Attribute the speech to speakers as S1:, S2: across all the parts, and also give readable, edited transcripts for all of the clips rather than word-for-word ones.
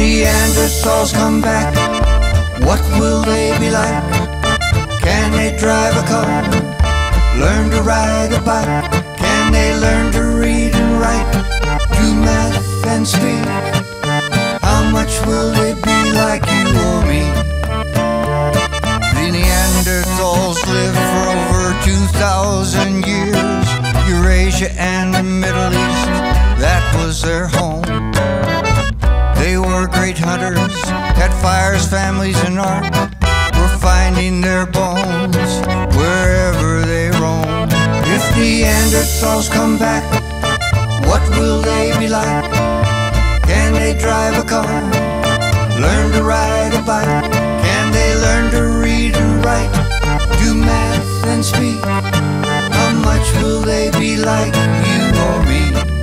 S1: Neanderthals come back, what will they be like? Can they drive a car? Learn to ride a bike? Can they learn to read and write? Do math and speak? How much will they be like you or me? The Neanderthals lived for over 2,000 years. Eurasia and the Middle East, that was their home. They were great hunters, had fires, families, and art. We're finding their bones wherever they roam. If Neanderthals come back, what will they be like? Can they drive a car? Learn to ride a bike? Can they learn to read and write? Do math and speak? How much will they be like you or me?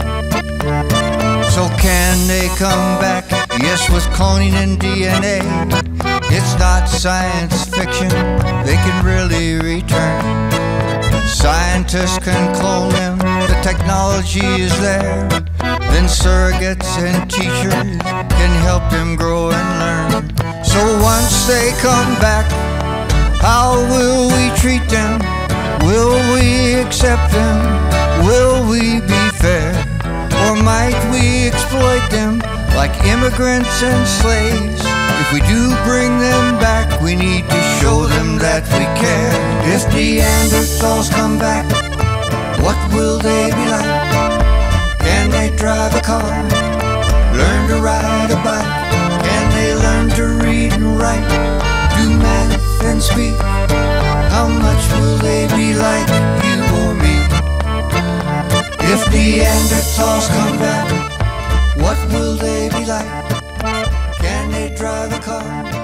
S1: So can they come back? Yes, with cloning and DNA. It's not science fiction, they can really return. Scientists can clone them, the technology is there. Then surrogates and teachers can help them grow and learn. So once they come back, how will we treat them? Will we accept them? Will we be fair? Or might we exploit them like immigrants and slaves? If we do bring them back, we need to show them that we care. If Neanderthals come back, what will they be like? Can they drive a car? Learn to ride a bike? Can they learn to read and write? Do math and speak? How much will they be like you or me? If Neanderthals come back, what will they be like? Can they drive a car?